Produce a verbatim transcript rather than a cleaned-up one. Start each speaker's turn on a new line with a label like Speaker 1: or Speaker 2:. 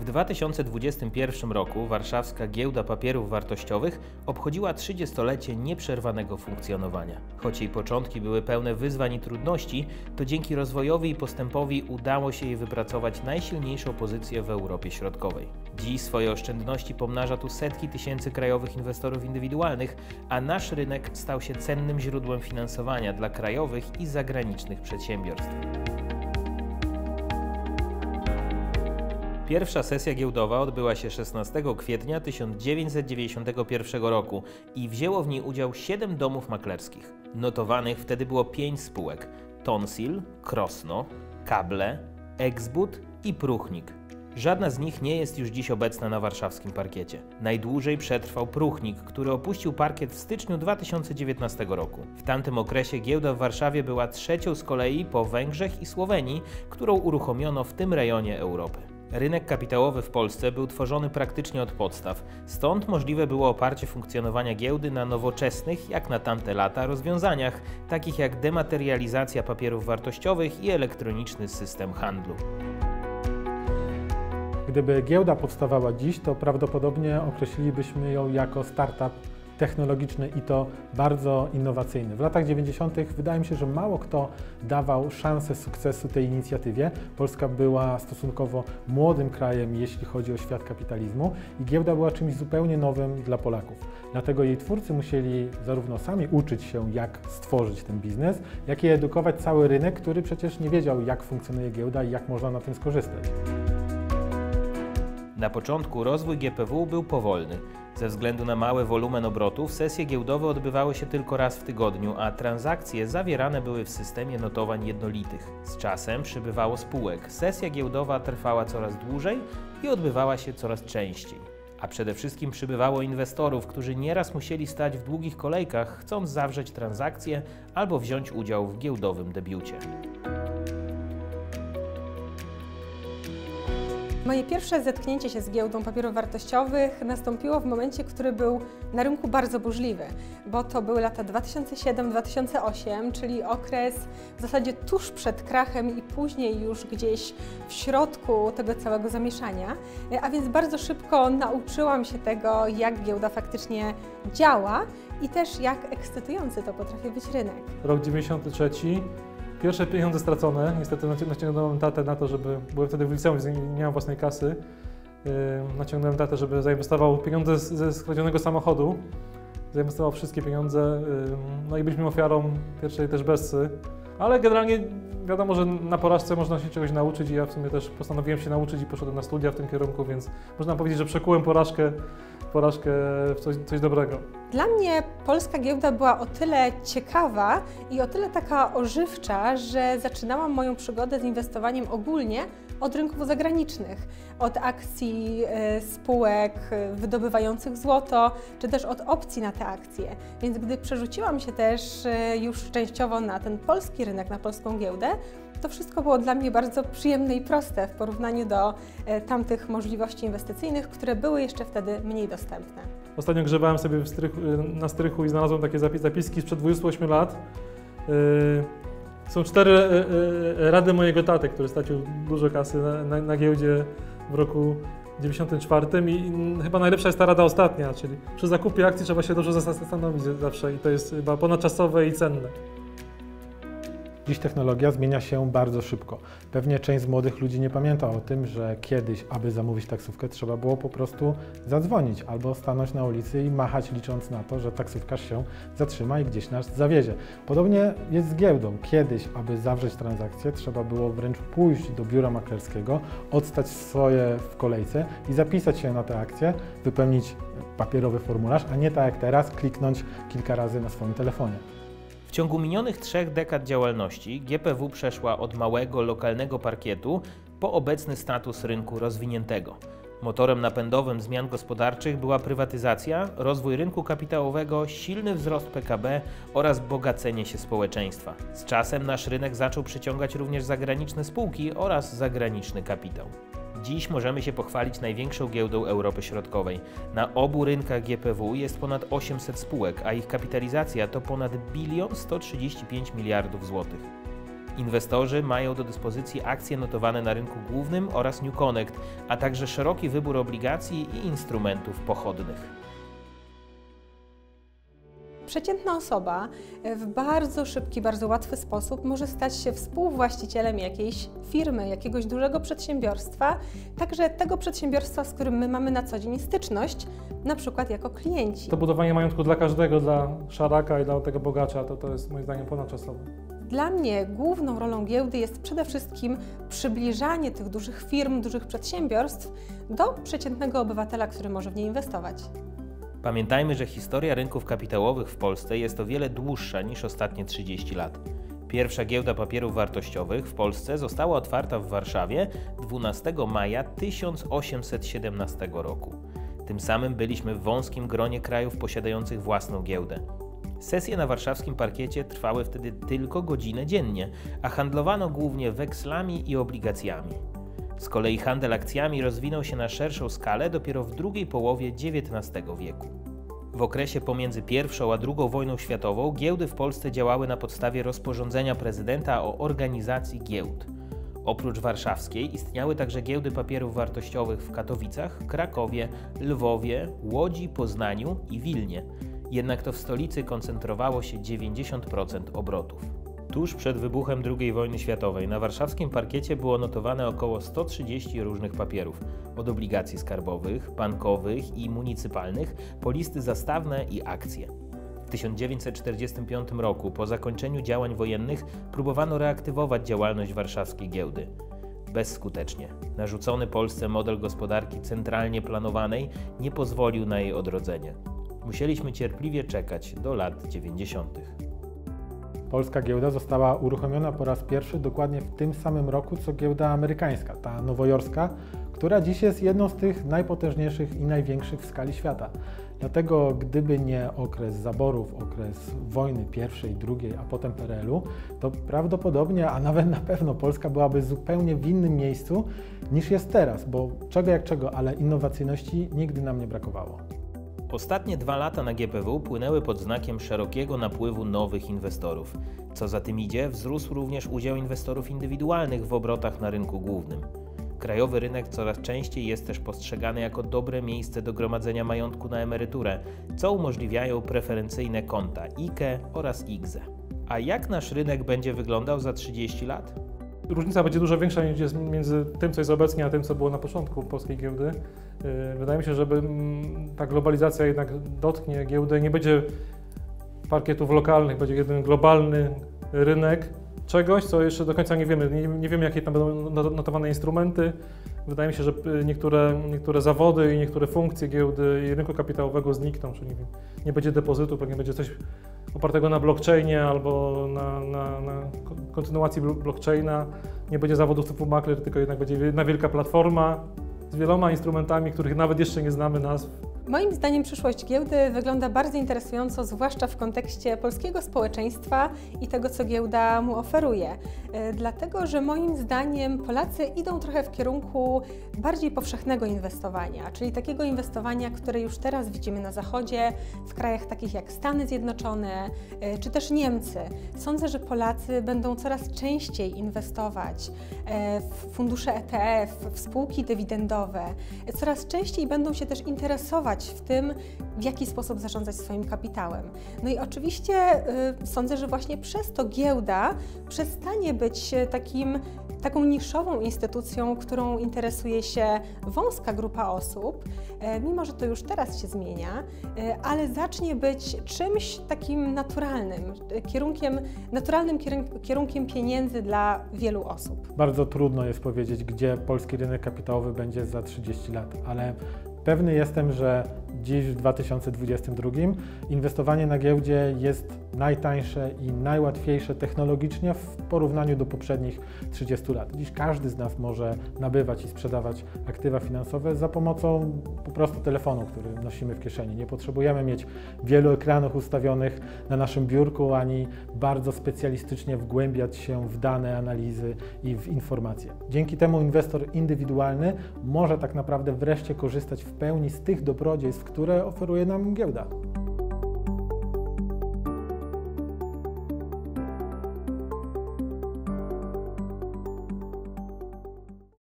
Speaker 1: dwa tysiące dwudziestym pierwszym roku warszawska Giełda Papierów Wartościowych obchodziła trzydziestolecie nieprzerwanego funkcjonowania. Choć jej początki były pełne wyzwań i trudności, to dzięki rozwojowi i postępowi udało się jej wypracować najsilniejszą pozycję w Europie Środkowej. Dziś swoje oszczędności pomnaża tu setki tysięcy krajowych inwestorów indywidualnych, a nasz rynek stał się cennym źródłem finansowania dla krajowych i zagranicznych przedsiębiorstw. Pierwsza sesja giełdowa odbyła się szesnastego kwietnia tysiąc dziewięćset dziewięćdziesiątego pierwszego roku i wzięło w niej udział siedem domów maklerskich. Notowanych wtedy było pięć spółek: Tonsil, Krosno, Kable, Exbut i Pruchnik. Żadna z nich nie jest już dziś obecna na warszawskim parkiecie. Najdłużej przetrwał Pruchnik, który opuścił parkiet w styczniu dwa tysiące dziewiętnastego roku. W tamtym okresie giełda w Warszawie była trzecią z kolei po Węgrzech i Słowenii, którą uruchomiono w tym rejonie Europy. Rynek kapitałowy w Polsce był tworzony praktycznie od podstaw, stąd możliwe było oparcie funkcjonowania giełdy na nowoczesnych, jak na tamte lata, rozwiązaniach, takich jak dematerializacja papierów wartościowych i elektroniczny system handlu.
Speaker 2: Gdyby giełda powstawała dziś, to prawdopodobnie określilibyśmy ją jako startup technologiczny i to bardzo innowacyjny. W latach dziewięćdziesiątych wydaje mi się, że mało kto dawał szansę sukcesu tej inicjatywie. Polska była stosunkowo młodym krajem, jeśli chodzi o świat kapitalizmu, i giełda była czymś zupełnie nowym dla Polaków. Dlatego jej twórcy musieli zarówno sami uczyć się, jak stworzyć ten biznes, jak i edukować cały rynek, który przecież nie wiedział, jak funkcjonuje giełda i jak można na tym skorzystać.
Speaker 1: Na początku rozwój G P W był powolny. Ze względu na mały wolumen obrotów sesje giełdowe odbywały się tylko raz w tygodniu, a transakcje zawierane były w systemie notowań jednolitych. Z czasem przybywało spółek, sesja giełdowa trwała coraz dłużej i odbywała się coraz częściej. A przede wszystkim przybywało inwestorów, którzy nieraz musieli stać w długich kolejkach, chcąc zawrzeć transakcję albo wziąć udział w giełdowym debiucie.
Speaker 3: Moje pierwsze zetknięcie się z giełdą papierów wartościowych nastąpiło w momencie, który był na rynku bardzo burzliwy, bo to były lata dwa tysiące siódmy do dwa tysiące ósmego, czyli okres w zasadzie tuż przed krachem i później już gdzieś w środku tego całego zamieszania, a więc bardzo szybko nauczyłam się tego, jak giełda faktycznie działa i też jak ekscytujący to potrafi być rynek.
Speaker 4: Rok dziewięćdziesiąty trzeci. Pierwsze pieniądze stracone, niestety naciągnąłem tatę na to, żeby, byłem wtedy w liceum, więc nie miałem własnej kasy, yy, naciągnąłem tatę, żeby zainwestował pieniądze ze skradzionego samochodu, zainwestował wszystkie pieniądze, yy, no i byliśmy ofiarą pierwszej też bessy, ale generalnie wiadomo, że na porażce można się czegoś nauczyć i ja w sumie też postanowiłem się nauczyć i poszedłem na studia w tym kierunku, więc można powiedzieć, że przekułem porażkę, porażkę w coś, coś dobrego.
Speaker 3: Dla mnie polska giełda była o tyle ciekawa i o tyle taka ożywcza, że zaczynałam moją przygodę z inwestowaniem ogólnie od rynków zagranicznych, od akcji y, spółek wydobywających złoto, czy też od opcji na te akcje. Więc gdy przerzuciłam się też y, już częściowo na ten polski rynek, na polską giełdę, to wszystko było dla mnie bardzo przyjemne i proste w porównaniu do y, tamtych możliwości inwestycyjnych, które były jeszcze wtedy mniej dostępne.
Speaker 4: Ostatnio grzebałem sobie w strychu, na strychu i znalazłem takie zapiski sprzed dwudziestu ośmiu lat. Yy, są cztery yy, rady mojego taty, który stracił dużo kasy na, na, na giełdzie w roku dziewięćdziesiątym czwartym i chyba najlepsza jest ta rada ostatnia, czyli przy zakupie akcji trzeba się dobrze zastanowić zawsze i to jest chyba ponadczasowe i cenne.
Speaker 2: Dziś technologia zmienia się bardzo szybko. Pewnie część z młodych ludzi nie pamięta o tym, że kiedyś, aby zamówić taksówkę, trzeba było po prostu zadzwonić albo stanąć na ulicy i machać, licząc na to, że taksówkarz się zatrzyma i gdzieś nas zawiezie. Podobnie jest z giełdą. Kiedyś, aby zawrzeć transakcję, trzeba było wręcz pójść do biura maklerskiego, odstać swoje w kolejce i zapisać się na tę akcję, wypełnić papierowy formularz, a nie tak jak teraz, kliknąć kilka razy na swoim telefonie.
Speaker 1: W ciągu minionych trzech dekad działalności G P W przeszła od małego, lokalnego parkietu po obecny status rynku rozwiniętego. Motorem napędowym zmian gospodarczych była prywatyzacja, rozwój rynku kapitałowego, silny wzrost P K B oraz bogacenie się społeczeństwa. Z czasem nasz rynek zaczął przyciągać również zagraniczne spółki oraz zagraniczny kapitał. Dziś możemy się pochwalić największą giełdą Europy Środkowej. Na obu rynkach G P W jest ponad osiemset spółek, a ich kapitalizacja to ponad bilion sto trzydzieści pięć miliardów złotych. Inwestorzy mają do dyspozycji akcje notowane na rynku głównym oraz New Connect, a także szeroki wybór obligacji i instrumentów pochodnych.
Speaker 3: Przeciętna osoba w bardzo szybki, bardzo łatwy sposób może stać się współwłaścicielem jakiejś firmy, jakiegoś dużego przedsiębiorstwa, także tego przedsiębiorstwa, z którym my mamy na co dzień styczność, na przykład jako klienci.
Speaker 4: To budowanie majątku dla każdego, dla szaraka i dla tego bogacza, to, to jest moim zdaniem ponadczasowe.
Speaker 3: Dla mnie główną rolą giełdy jest przede wszystkim przybliżanie tych dużych firm, dużych przedsiębiorstw do przeciętnego obywatela, który może w nie inwestować.
Speaker 1: Pamiętajmy, że historia rynków kapitałowych w Polsce jest o wiele dłuższa niż ostatnie trzydzieści lat. Pierwsza giełda papierów wartościowych w Polsce została otwarta w Warszawie dwunastego maja tysiąc osiemset siedemnastego roku. Tym samym byliśmy w wąskim gronie krajów posiadających własną giełdę. Sesje na warszawskim parkiecie trwały wtedy tylko godzinę dziennie, a handlowano głównie wekslami i obligacjami. Z kolei handel akcjami rozwinął się na szerszą skalę dopiero w drugiej połowie dziewiętnastego wieku. W okresie pomiędzy pierwszą a drugą wojną światową giełdy w Polsce działały na podstawie rozporządzenia prezydenta o organizacji giełd. Oprócz warszawskiej istniały także giełdy papierów wartościowych w Katowicach, Krakowie, Lwowie, Łodzi, Poznaniu i Wilnie. Jednak to w stolicy koncentrowało się dziewięćdziesiąt procent obrotów. Tuż przed wybuchem drugiej wojny światowej na warszawskim parkiecie było notowane około sto trzydzieści różnych papierów, od obligacji skarbowych, bankowych i municypalnych po listy zastawne i akcje. W tysiąc dziewięćset czterdziestym piątym roku, po zakończeniu działań wojennych, próbowano reaktywować działalność warszawskiej giełdy. Bezskutecznie. Narzucony Polsce model gospodarki centralnie planowanej nie pozwolił na jej odrodzenie. Musieliśmy cierpliwie czekać do lat dziewięćdziesiątych.
Speaker 2: Polska giełda została uruchomiona po raz pierwszy dokładnie w tym samym roku, co giełda amerykańska, ta nowojorska, która dziś jest jedną z tych najpotężniejszych i największych w skali świata. Dlatego gdyby nie okres zaborów, okres wojny pierwszej, drugiej, a potem P R L u, to prawdopodobnie, a nawet na pewno Polska byłaby zupełnie w innym miejscu niż jest teraz, bo czego jak czego, ale innowacyjności nigdy nam nie brakowało.
Speaker 1: Ostatnie dwa lata na G P W płynęły pod znakiem szerokiego napływu nowych inwestorów. Co za tym idzie, wzrósł również udział inwestorów indywidualnych w obrotach na rynku głównym. Krajowy rynek coraz częściej jest też postrzegany jako dobre miejsce do gromadzenia majątku na emeryturę, co umożliwiają preferencyjne konta I K E oraz I G Z E. A jak nasz rynek będzie wyglądał za trzydzieści lat?
Speaker 4: Różnica będzie dużo większa niż jest między tym, co jest obecnie, a tym, co było na początku polskiej giełdy. Wydaje mi się, że ta globalizacja jednak dotknie giełdę, nie będzie parkietów lokalnych, będzie jeden globalny rynek czegoś, co jeszcze do końca nie wiemy. Nie, nie wiemy, jakie tam będą notowane instrumenty. Wydaje mi się, że niektóre, niektóre zawody i niektóre funkcje giełdy i rynku kapitałowego znikną, czyli nie, nie będzie depozytu, pewnie będzie coś opartego na blockchainie albo na, na, na kontynuacji blockchaina. Nie będzie zawodów typu makler, tylko jednak będzie jedna wielka platforma z wieloma instrumentami, których nawet jeszcze nie znamy nazw.
Speaker 3: Moim zdaniem przyszłość giełdy wygląda bardzo interesująco, zwłaszcza w kontekście polskiego społeczeństwa i tego, co giełda mu oferuje. Dlatego, że moim zdaniem Polacy idą trochę w kierunku bardziej powszechnego inwestowania, czyli takiego inwestowania, które już teraz widzimy na Zachodzie, w krajach takich jak Stany Zjednoczone czy też Niemcy. Sądzę, że Polacy będą coraz częściej inwestować w fundusze E T F, w spółki dywidendowe, coraz częściej będą się też interesować w tym, w jaki sposób zarządzać swoim kapitałem. No i oczywiście y, sądzę, że właśnie przez to giełda przestanie być takim, taką niszową instytucją, którą interesuje się wąska grupa osób, y, mimo że to już teraz się zmienia, y, ale zacznie być czymś takim naturalnym, y, kierunkiem, naturalnym kierunkiem pieniędzy dla wielu osób.
Speaker 2: Bardzo trudno jest powiedzieć, gdzie polski rynek kapitałowy będzie za trzydzieści lat, ale pewny jestem, że dziś w dwa tysiące dwudziestym drugim inwestowanie na giełdzie jest najtańsze i najłatwiejsze technologicznie w porównaniu do poprzednich trzydziestu lat. Dziś każdy z nas może nabywać i sprzedawać aktywa finansowe za pomocą po prostu telefonu, który nosimy w kieszeni. Nie potrzebujemy mieć wielu ekranów ustawionych na naszym biurku, ani bardzo specjalistycznie wgłębiać się w dane, analizy i w informacje. Dzięki temu inwestor indywidualny może tak naprawdę wreszcie korzystać w pełni z tych dobrodziejstw, które oferuje nam giełda.